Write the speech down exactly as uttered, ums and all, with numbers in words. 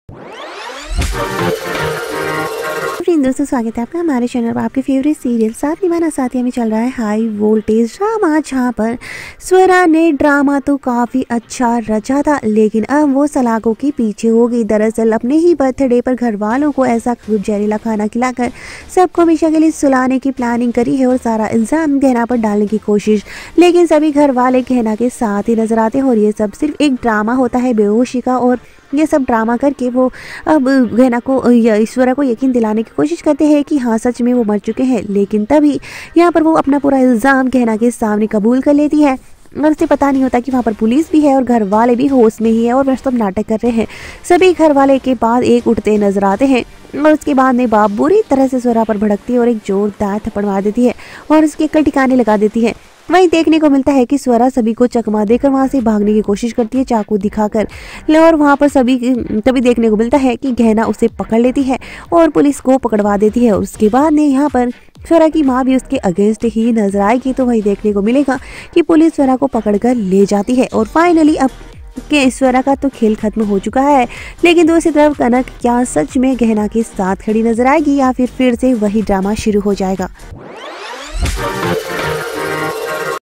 दोस्तों स्वागत है आपका हमारे चैनल पर। आपके फेवरेट सीरियल साथ निभाना साथिया में चल रहा है हाई वोल्टेज ड्रामा, जहाँ पर स्वरा ने ड्रामा तो काफ़ी अच्छा रचा था, लेकिन अब वो सलाखों के पीछे हो गई। दरअसल अपने ही बर्थडे पर घर वालों को ऐसा खूब जहरीला खाना खिलाकर सबको हमेशा के लिए सुलाने की प्लानिंग करी है और सारा इल्ज़ाम गहना पर डालने की कोशिश, लेकिन सभी घर वाले गहना के साथ ही नजर आते हैं और ये सब सिर्फ एक ड्रामा होता है बेहोशी का। और ये सब ड्रामा करके वो अब गहना को ईश्वरा को यकीन दिलाने की कोशिश करते हैं कि हाँ सच में वो मर चुके हैं, लेकिन तभी यहाँ पर वो अपना पूरा इल्ज़ाम गहना के सामने कबूल कर लेती है और उसे पता नहीं होता कि वहाँ पर पुलिस भी है और घर वाले भी होश में ही है और वह सब नाटक कर रहे हैं। सभी घर वाले के बाद एक उठते नजर आते हैं और उसके बाद में बाप बुरी तरह से स्वरा पर भड़कती है और एक जोरदार थप्पड़ मार देती है और उसके अक्ल ठिकाने लगा देती है। वहीं देखने को मिलता है कि स्वरा सभी को चकमा देकर वहां से भागने की कोशिश करती है चाकू दिखाकर, और वहां पर सभी तभी देखने को मिलता है कि गहना उसे पकड़ लेती है और पुलिस को पकड़वा देती है। और उसके बाद ने यहाँ पर स्वरा की माँ भी उसके अगेंस्ट ही नजर आएगी, तो वही देखने को मिलेगा कि पुलिस स्वरा को पकड़कर ले जाती है। और फाइनली अब के स्वरा का तो खेल खत्म हो चुका है, लेकिन दूसरी तरफ कनक क्या सच में गहना के साथ खड़ी नजर आएगी या फिर फिर से वही ड्रामा शुरू हो जाएगा।